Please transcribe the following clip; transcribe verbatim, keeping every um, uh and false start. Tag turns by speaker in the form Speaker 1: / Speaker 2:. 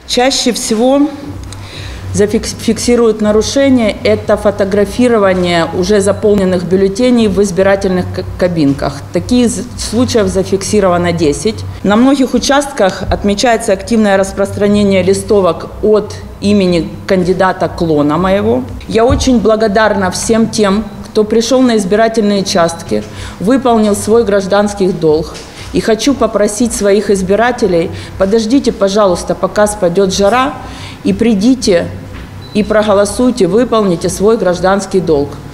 Speaker 1: Чаще всего зафиксируют нарушения – это фотографирование уже заполненных бюллетеней в избирательных кабинках. Таких случаев зафиксировано десять. На многих участках отмечается активное распространение листовок от имени кандидата клона моего. Я очень благодарна всем тем, кто пришел на избирательные участки, выполнил свой гражданский долг. И хочу попросить своих избирателей: подождите, пожалуйста, пока спадет жара, и придите и проголосуйте, выполните свой гражданский долг.